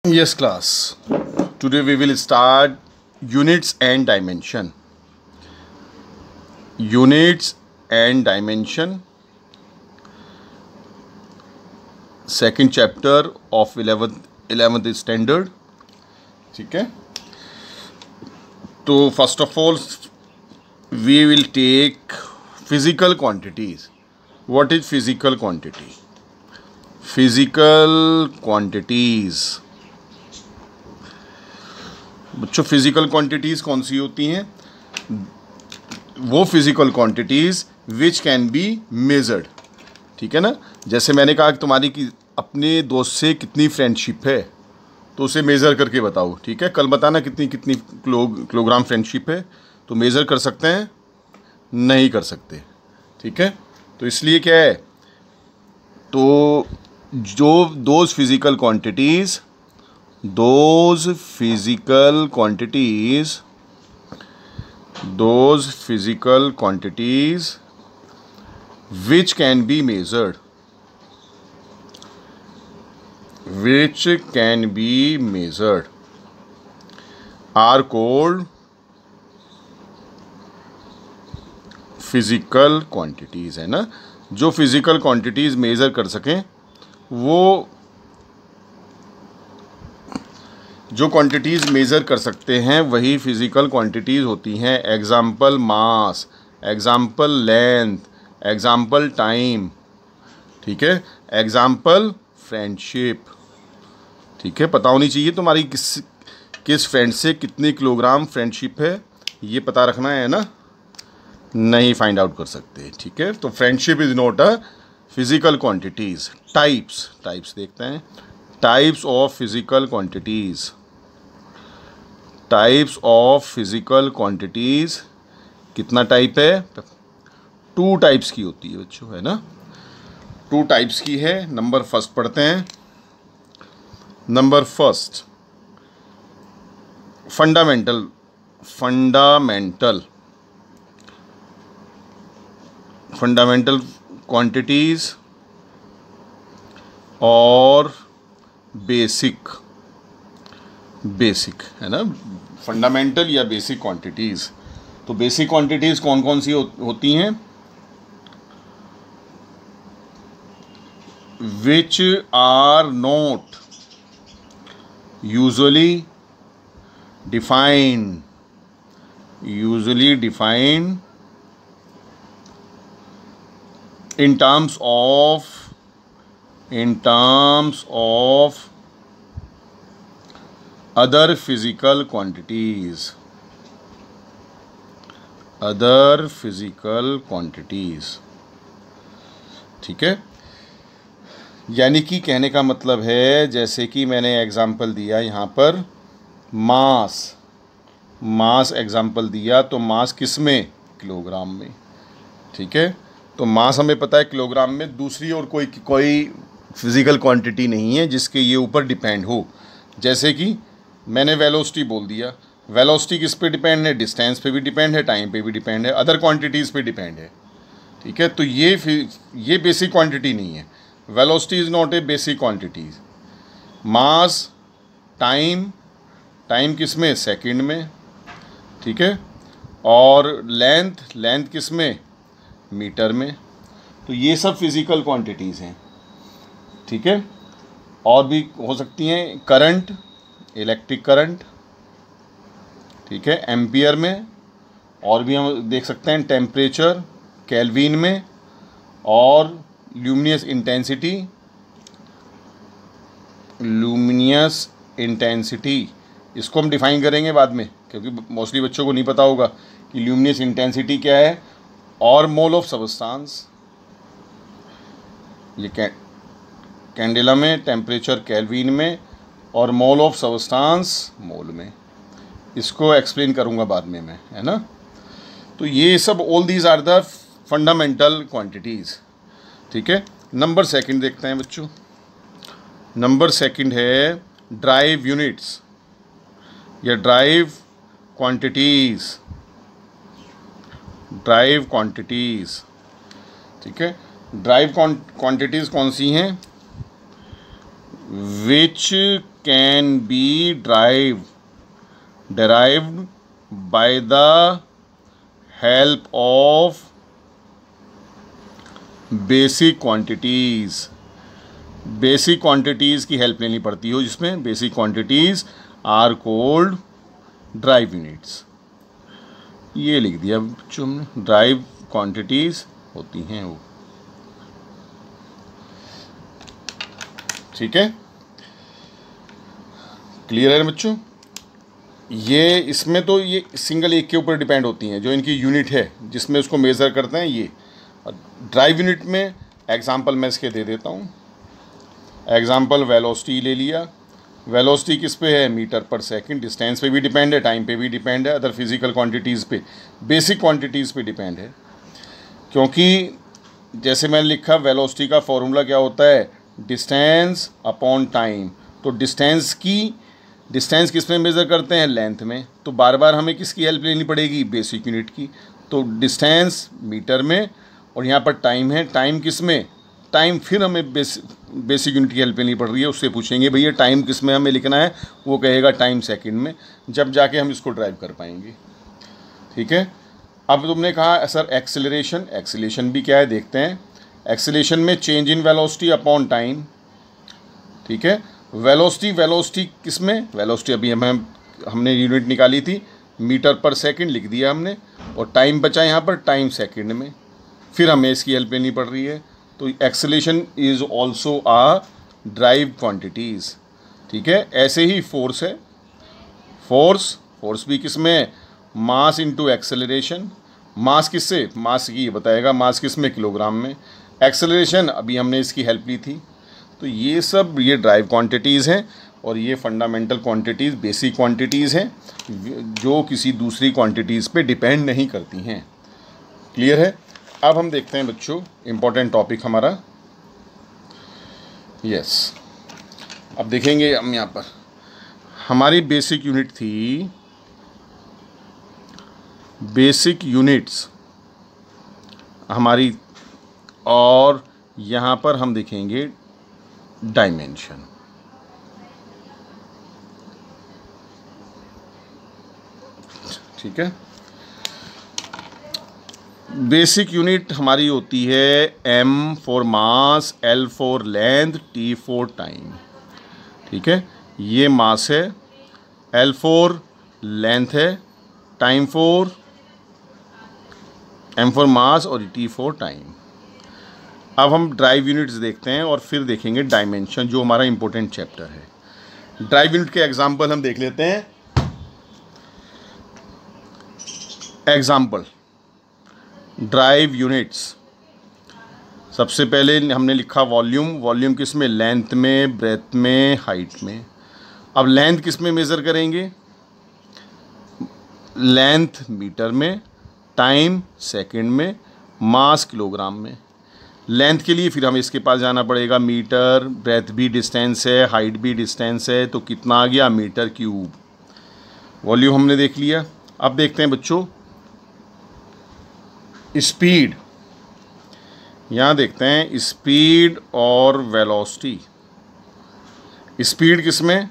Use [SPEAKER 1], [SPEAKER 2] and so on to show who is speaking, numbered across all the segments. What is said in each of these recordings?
[SPEAKER 1] Yes, class. Today we will start units and dimension. Units and dimension. Second chapter of 11th standard. ठीक है. तो first of all we will take physical quantities. What is physical quantity? Physical quantities. बच्चों physical quantities कौन सी होती हैं? वो physical quantities which can be measured. ठीक है ना. जैसे मैंने कहा कि तुम्हारी की अपने दोस्त से कितनी फ्रेंडशिप है तो उसे मेज़र करके बताओ. ठीक है. कल बताना कितनी किलोग्राम फ्रेंडशिप है. तो मेज़र कर सकते हैं? नहीं कर सकते. ठीक है. तो इसलिए क्या है, तो जो those physical quantities which can be measured are called physical quantities. है ना. जो फिजिकल क्वांटिटीज़ मेज़र कर सकें, वो जो क्वांटिटीज़ मेज़र कर सकते हैं वही फिज़िकल क्वांटिटीज़ होती हैं. Example mass, example length, example time. ठीक है. Example friendship. ठीक है. पता होनी चाहिए तुम्हारी किस फ्रेंड से कितनी किलोग्राम फ्रेंडशिप है, ये पता रखना है ना. नहीं फाइंड आउट कर सकते. ठीक है. तो friendship is not a physical quantities. Types देखते हैं. Types of physical quantities. Types of physical quantities कितना टाइप है? 2 टाइप्स की होती है बच्चों. है ना. 2 टाइप्स की है. नंबर फर्स्ट पढ़ते हैं. नंबर फर्स्ट फंडामेंटल क्वांटिटीज़ और बेसिक. है ना. फंडामेंटल या बेसिक क्वांटिटीज़. तो बेसिक क्वांटिटीज़ कौन कौन सी होती हैं? Which are not usually defined in terms of other physical quantities. ठीक है. यानी कि कहने का मतलब है, जैसे कि मैंने एग्जाम्पल दिया यहाँ पर मास एग्जाम्पल दिया, तो मास किस में? किलोग्राम में. ठीक है. तो मास हमें पता है किलोग्राम में. दूसरी और कोई फिज़िकल क्वांटिटी नहीं है जिसके ये ऊपर डिपेंड हो. जैसे कि मैंने वेलोसिटी बोल दिया. वेलोसिटी किस पे डिपेंड है? डिस्टेंस पे भी डिपेंड है, टाइम पे भी डिपेंड है, अदर क्वांटिटीज़ पे डिपेंड है. ठीक है. तो ये बेसिक क्वांटिटी नहीं है. Velocity is not a basic quantity. Mass, time किस में? सेकंड में. ठीक है. और लेंथ किस में? मीटर में. तो ये सब फिज़िकल क्वांटिटीज़ हैं. ठीक है. और भी हो सकती हैं. Current, electric current. ठीक है. एम्पियर में. और भी हम देख सकते हैं टेम्परेचर, केल्विन में. और ल्यूमिनियस इंटेंसिटी. इसको हम डिफ़ाइन करेंगे बाद में, क्योंकि मोस्टली बच्चों को नहीं पता होगा कि ल्यूमिनियस इंटेंसिटी क्या है. और मोल ऑफ सब्सटेंस, ये कैंडेला में, टेम्परेचर केल्विन में, और मोल ऑफ सब्सटेंस मोल में. इसको एक्सप्लेन करूँगा बाद में मैं. है ना. तो ये सब all these are the fundamental quantities. ठीक है. नंबर सेकंड देखते हैं बच्चों. नंबर सेकंड है ड्राइव यूनिट्स या ड्राइव क्वांटिटीज़. ठीक है. ड्राइव क्वांटिटीज़ कौन सी हैं? Which can be derived by the help of basic quantities. Basic quantities की हेल्प लेनी पड़ती हो, जिसमें basic quantities are called derived units. ये लिख दिया बच्चों हमने, ड्राइव क्वांटिटीज़ होती हैं वो। ठीक है, क्लियर है बच्चों? ये इसमें तो ये सिंगल एक के ऊपर डिपेंड होती हैं, जो इनकी यूनिट है जिसमें उसको मेज़र करते हैं ये। ड्राइव यूनिट में एग्जांपल मैं इसके दे देता हूँ। एग्जांपल वेलोसिटी ले लिया। वेलोसिटी किस पे है? मीटर पर सेकंड। डिस्टेंस पे भी डिपेंड है, टाइम पे भी डिपेंड है, अदर फिजिकल क्वांटिटीज़ पे, बेसिक क्वांटिटीज़ पे डिपेंड है। क्योंकि जैसे मैंने लिखा, वेलोसिटी का फॉर्मूला क्या होता है? Distance upon time. तो डिस्टेंस किस में मेज़र करते हैं? लेंथ में। तो बार बार हमें किसकी हेल्प लेनी पड़ेगी? बेसिक यूनिट की। तो डिस्टेंस मीटर में, और यहाँ पर टाइम है, टाइम किस में? टाइम फिर हमें बेसिक यूनिट की हेल्प लेनी पड़ रही है। उससे पूछेंगे भैया टाइम किस में हमें लिखना है? वो कहेगा टाइम सेकंड में, जब जाके हम इसको ड्राइव कर पाएंगे। ठीक है, अब तुमने कहा सर एक्सेलरेशन भी क्या है देखते हैं। एक्सेलरेशन में change in velocity upon time. ठीक है, वेलोसिटी किस में? वेलोसिटी अभी हमने यूनिट निकाली थी, मीटर पर सेकंड लिख दिया हमने, और टाइम बचा यहाँ पर टाइम सेकंड में, फिर हमें इसकी हेल्प लेनी पड़ रही है। तो acceleration is also a derived quantities. ठीक है, ऐसे ही फोर्स है। फोर्स भी किस में? Mass into acceleration. मास किससे? मास की बताएगा, मास किस में? किलोग्राम में। एक्सेलरेशन अभी हमने इसकी हेल्प ली थी। तो ये सब ये ड्राइव क्वांटिटीज़ हैं, और ये फंडामेंटल क्वांटिटीज़, बेसिक क्वांटिटीज़ हैं, जो किसी दूसरी क्वांटिटीज़ पे डिपेंड नहीं करती हैं। क्लियर है? अब हम देखते हैं बच्चों इम्पोर्टेंट टॉपिक हमारा। यस, अब देखेंगे हम यहाँ पर हमारी बेसिक यूनिट थी, बेसिक यूनिट्स हमारी, और यहाँ पर हम देखेंगे डायमेंशन। ठीक है, बेसिक यूनिट हमारी होती है M for mass, L for length, T for time. ठीक है, ये मास है, L फॉर लेंथ है, time for M for mass, और T फॉर टाइम। अब हम ड्राइव यूनिट्स देखते हैं और फिर देखेंगे डायमेंशन, जो हमारा इंपॉर्टेंट चैप्टर है। ड्राइव यूनिट के एग्जांपल हम देख लेते हैं। एग्जांपल ड्राइव यूनिट्स, सबसे पहले हमने लिखा वॉल्यूम किस में? लेंथ में, ब्रेथ में, हाइट में। अब लेंथ किस में मेज़र करेंगे? लेंथ मीटर में, टाइम सेकंड में, मास किलोग्राम में। लेंथ के लिए फिर हमें इसके पास जाना पड़ेगा, मीटर, ब्रेथ भी डिस्टेंस है, हाइट भी डिस्टेंस है, तो कितना आ गया? Metre cube. वॉल्यूम हमने देख लिया। अब देखते हैं बच्चों स्पीड। यहाँ देखते हैं स्पीड और वेलोसिटी। स्पीड किस में?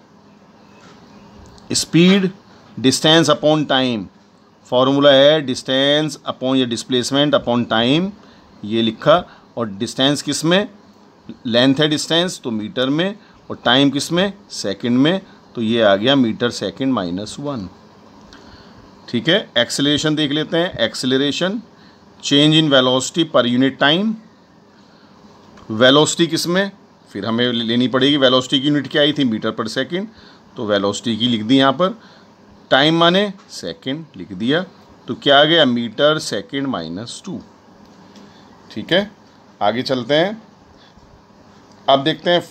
[SPEAKER 1] Speed distance upon time. Formula है डिस्टेंस अपॉन या डिस्प्लेसमेंट अपॉन टाइम, ये लिखा। और डिस्टेंस किस में? लेंथ है डिस्टेंस, तो मीटर में, और टाइम किस में? सेकंड में, तो ये आ गया मीटर सेकंड -1। ठीक है, एक्सेलरेशन देख लेते हैं। Acceleration change in velocity per unit time. Velocity किस में? फिर हमें लेनी पड़ेगी, वेलोसिटी की यूनिट क्या आई थी? मीटर पर सेकंड, तो वेलोसिटी की लिख दी यहाँ पर। टाइम माने सेकंड लिख दिया, तो क्या आ गया? Metre second -2। ठीक है, आगे चलते हैं। अब देखते हैं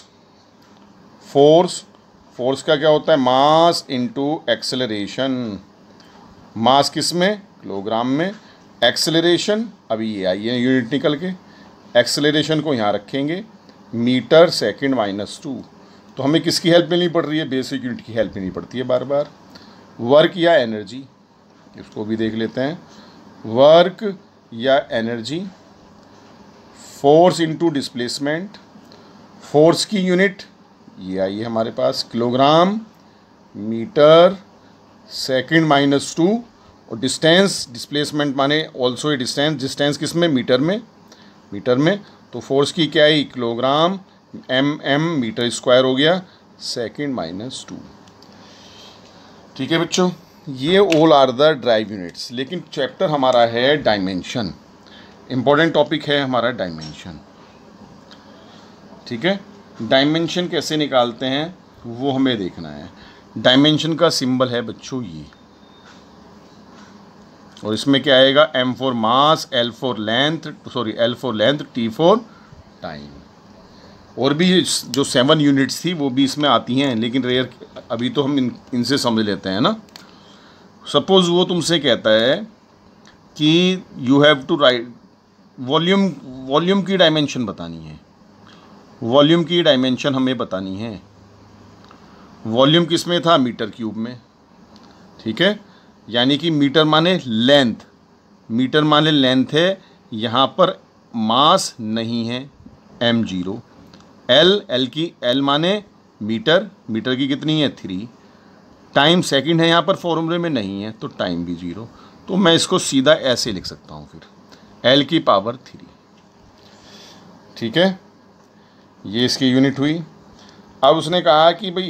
[SPEAKER 1] फोर्स का क्या होता है? Mass into acceleration. मास किस में? किलोग्राम में। एक्सेलरेशन अभी ये आई है यूनिट निकल के, एक्सेलरेशन को यहाँ रखेंगे, मीटर सेकंड -2। तो हमें किसकी हेल्प लेनी पड़ रही है? बेसिक यूनिट की हेल्प लेनी पड़ती है बार बार। वर्क या एनर्जी, इसको भी देख लेते हैं। वर्क या energy, force into displacement. Force की यूनिट ये आई है हमारे पास, किलोग्राम मीटर सेकंड माइनस 2, और डिस्टेंस, डिस्प्लेसमेंट माने ऑल्सो ए डिस्टेंस, डिस्टेंस किस में, मीटर में, मीटर में। तो फोर्स की क्या आई, किलोग्राम एम मीटर स्क्वायर हो गया सेकंड माइनस 2। ठीक है बच्चों, ये all are the derived units. लेकिन चैप्टर हमारा है डायमेंशन, इम्पोर्टेंट टॉपिक है हमारा डायमेंशन। ठीक है, डायमेंशन कैसे निकालते हैं वो हमें देखना है। डायमेंशन का सिंबल है बच्चों ये, और इसमें क्या आएगा, M for mass, L for length, T for time. और भी जो 7 यूनिट्स थी वो भी इसमें आती हैं, लेकिन रेयर, अभी तो हम इनसे समझ लेते हैं ना। सपोज वो तुमसे कहता है कि you have to write volume की डायमेंशन बतानी है, वॉल्यूम की डायमेंशन हमें बतानी है। वॉल्यूम किस में था, मीटर क्यूब में। ठीक है, यानी कि मीटर माने लेंथ, मीटर माने लेंथ है, यहाँ पर मास नहीं है m0। L माने मीटर, मीटर की कितनी है 3। टाइम सेकंड है यहाँ पर फॉर्मूले में नहीं है, तो टाइम भी 0। तो मैं इसको सीधा ऐसे लिख सकता हूँ फिर L की पावर 3। ठीक है, ये इसकी यूनिट हुई। अब उसने कहा कि भाई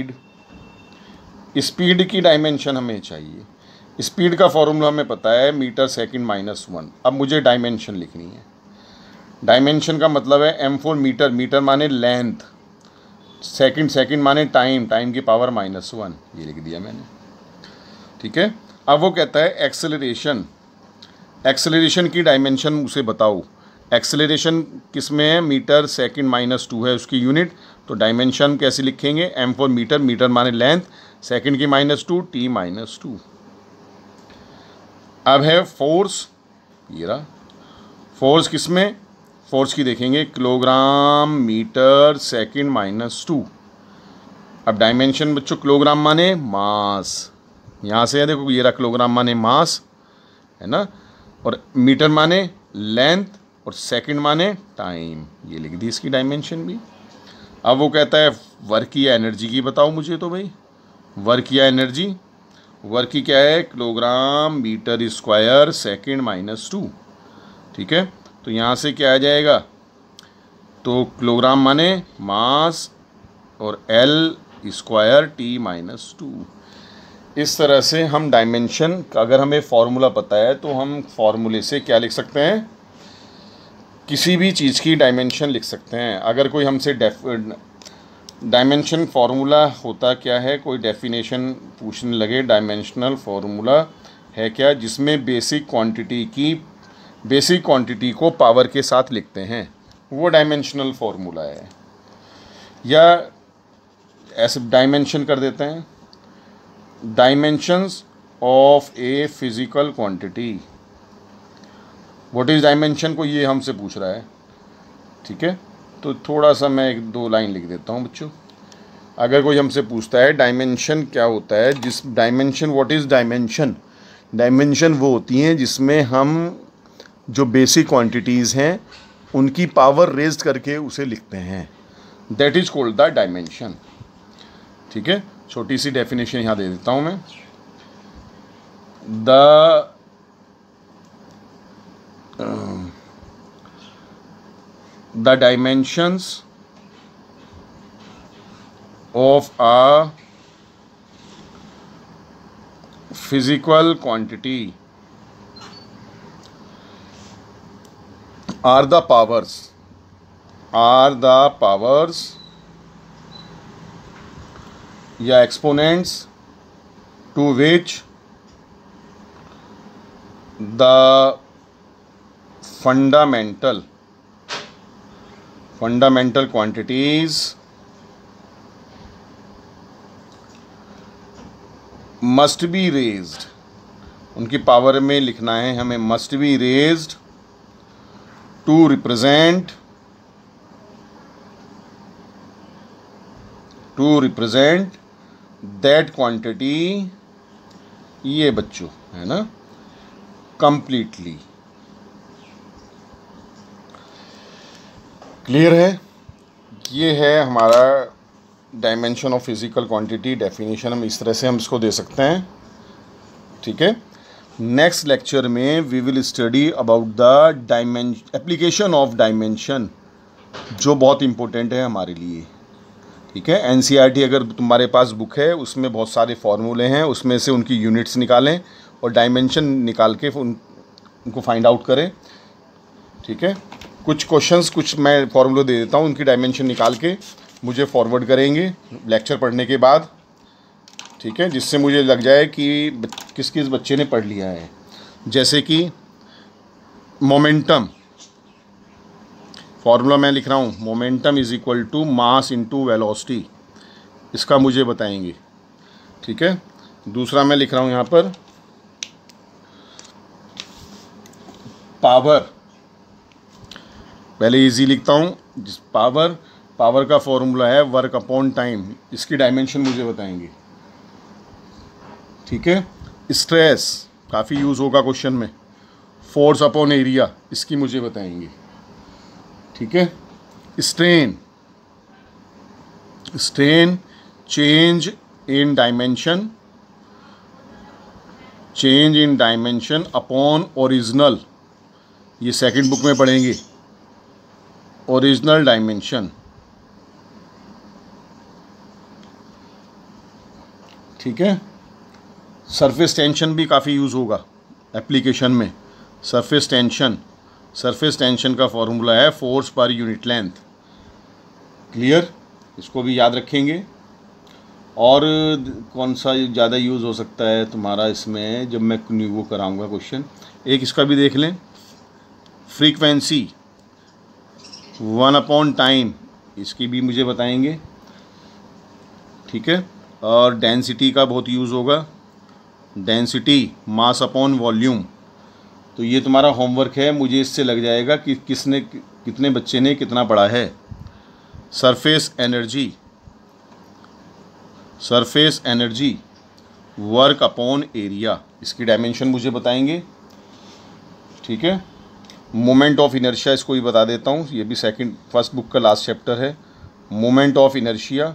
[SPEAKER 1] स्पीड की डायमेंशन हमें चाहिए। स्पीड का फॉर्मूला हमें पता है, मीटर सेकंड माइनस 1। अब मुझे डायमेंशन लिखनी है। डायमेंशन का मतलब है M फॉर मीटर, मीटर माने लेंथ, सेकंड माने टाइम की पावर -1, ये लिख दिया मैंने। ठीक है, अब वो कहता है एक्सेलरेशन की डायमेंशन उसे बताओ। एक्सेलरेशन किस में है, मीटर सेकंड -2 है उसकी यूनिट। तो डायमेंशन कैसे लिखेंगे, M फॉर मीटर, मीटर माने लेंथ, सेकंड की -2, T -2। अब है फोर्स, ये रहा फोर्स, किस में, फोर्स की देखेंगे, किलोग्राम मीटर सेकंड -2। अब डायमेंशन बच्चों, किलोग्राम माने मास, यहाँ से है देखो, ये रहा किलोग्राम माने मास है ना, और मीटर माने लेंथ, और सेकंड माने टाइम, ये लिख दी इसकी डायमेंशन भी। अब वो कहता है वर्क या एनर्जी की बताओ मुझे। तो भाई वर्क या एनर्जी, वर्क की क्या है, किलोग्राम मीटर स्क्वायर सेकंड -2। ठीक है, तो यहाँ से क्या आ जाएगा, तो किलोग्राम माने मास और L स्क्वायर T -2। इस तरह से हम डायमेंशन, अगर हमें फॉर्मूला पता है तो हम फॉर्मूले से क्या लिख सकते हैं, किसी भी चीज़ की डायमेंशन लिख सकते हैं। अगर कोई हमसे डायमेंशन फार्मूला होता क्या है, कोई डेफिनेशन पूछने लगे, डायमेंशनल फार्मूला है क्या, जिसमें बेसिक क्वांटिटी को पावर के साथ लिखते हैं, वो डायमेंशनल फार्मूला है। या ऐसे डायमेंशन कर देते हैं, dimensions of a physical quantity. What is dimension को ये हमसे पूछ रहा है। ठीक है, तो थोड़ा सा मैं 1-2 लाइन लिख देता हूँ बच्चों। अगर कोई हमसे पूछता है डायमेंशन क्या होता है, जिस dimension, what is dimension, dimension वो होती हैं जिसमें हम जो बेसिक क्वांटिटीज़ हैं उनकी पावर रेज्ड करके उसे लिखते हैं, that is called the dimension. ठीक है, छोटी सी डेफिनेशन यहाँ दे देता हूँ मैं। The dimensions of a physical quantity are the powers या exponents to which the fundamental quantities must be raised, उनकी पावर में लिखना है हमें, must be raised to represent that quantity, ये बच्चों है ना, completely। क्लियर है, ये है हमारा dimension of physical quantity definition हम इस तरह से हम इसको दे सकते हैं, ठीक है। नेक्स्ट लेक्चर में we will study about the application of dimension, जो बहुत इम्पोर्टेंट है हमारे लिए, ठीक है। एनसीईआरटी अगर तुम्हारे पास बुक है उसमें बहुत सारे फार्मूले हैं, उसमें से उनकी यूनिट्स निकालें और डायमेंशन निकाल के उनको फाइंड आउट करें, ठीक है। कुछ क्वेश्चंस कुछ मैं फार्मूले दे देता हूँ, उनकी डायमेंशन निकाल के मुझे फॉरवर्ड करेंगे लेक्चर पढ़ने के बाद, ठीक है, जिससे मुझे लग जाए कि किस किस बच्चे ने पढ़ लिया है। जैसे कि मोमेंटम, फार्मूला मैं लिख रहा हूँ, momentum is equal to mass into velocity, इसका मुझे बताएंगे, ठीक है। दूसरा मैं लिख रहा हूँ यहाँ पर पावर, पहले इजी लिखता हूँ, जिस पावर का फॉर्मूला है वर्क अपॉन टाइम, इसकी डायमेंशन मुझे बताएंगे, ठीक है। स्ट्रेस काफ़ी यूज़ होगा क्वेश्चन में, फोर्स अपॉन एरिया, इसकी मुझे बताएंगे, ठीक है। Strain change in dimension upon original, ये सेकंड बुक में पढ़ेंगे, ओरिजिनल डायमेंशन, ठीक है। सरफेस टेंशन भी काफ़ी यूज़ होगा एप्लीकेशन में, सरफेस टेंशन का फॉर्मूला है force per unit length, clear, इसको भी याद रखेंगे। और कौन सा ज़्यादा यूज़ हो सकता है तुम्हारा इसमें, जब मैं वो कराऊंगा क्वेश्चन, एक इसका भी देख लें, फ्रीक्वेंसी 1 अपॉन टाइम, इसकी भी मुझे बताएंगे, ठीक है। और डेंसिटी का बहुत यूज़ होगा, डेंसिटी मास अपॉन वॉल्यूम, तो ये तुम्हारा होमवर्क है, मुझे इससे लग जाएगा कि कितने बच्चे ने कितना पढ़ा है। Surface energy work upon area, इसकी डायमेंशन मुझे बताएंगे, ठीक है। मोमेंट ऑफ इनर्शिया, इसको भी बता देता हूँ, ये भी फर्स्ट बुक का लास्ट चैप्टर है, मोमेंट ऑफ इनर्शिया।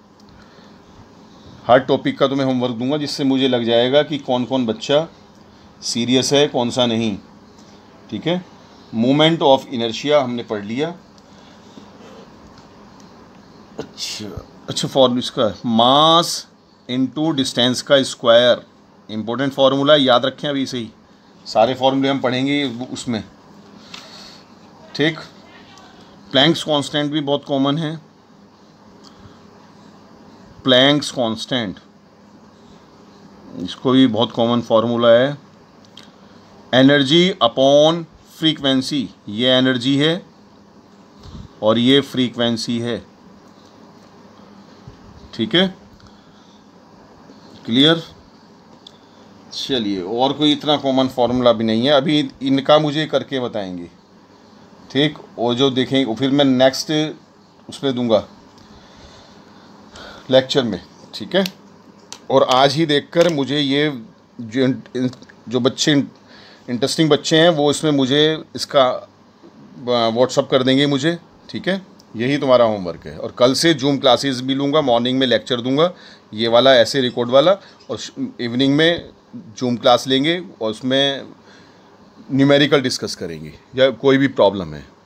[SPEAKER 1] हर टॉपिक का तुम्हें होमवर्क दूंगा, जिससे मुझे लग जाएगा कि कौन कौन बच्चा सीरियस है, कौन सा नहीं, ठीक है। मोमेंट ऑफ इनर्शिया हमने पढ़ लिया। अच्छा फॉर्मूला इसका मास इनटू डिस्टेंस का स्क्वायर, इंपॉर्टेंट फार्मूला, याद रखें, अभी से ही सारे फार्मूले हम पढ़ेंगे उसमें, ठीक। प्लैंक्स कांस्टेंट भी बहुत कॉमन है, प्लैंक्स कांस्टेंट, इसको भी बहुत कॉमन फार्मूला है। एनर्जी अपॉन फ्रीक्वेंसी, ये एनर्जी है और ये फ्रीक्वेंसी है, ठीक है, क्लियर। चलिए, और कोई इतना कॉमन फार्मूला भी नहीं है, अभी इनका मुझे करके बताएंगे, ठीक। और जो देखेंगे फिर मैं नेक्स्ट उस पर दूंगा लेक्चर में, ठीक है। और आज ही देखकर मुझे ये जो बच्चे इंटरेस्टिंग बच्चे हैं वो इसमें मुझे इसका व्हाट्सअप कर देंगे मुझे, ठीक है। यही तुम्हारा होमवर्क है, और कल से जूम क्लासेस भी लूँगा, मॉर्निंग में लेक्चर दूंगा ये वाला ऐसे रिकॉर्ड वाला, और इवनिंग में जूम क्लास लेंगे और उसमें न्यूमेरिकल डिस्कस करेंगे या कोई भी प्रॉब्लम है।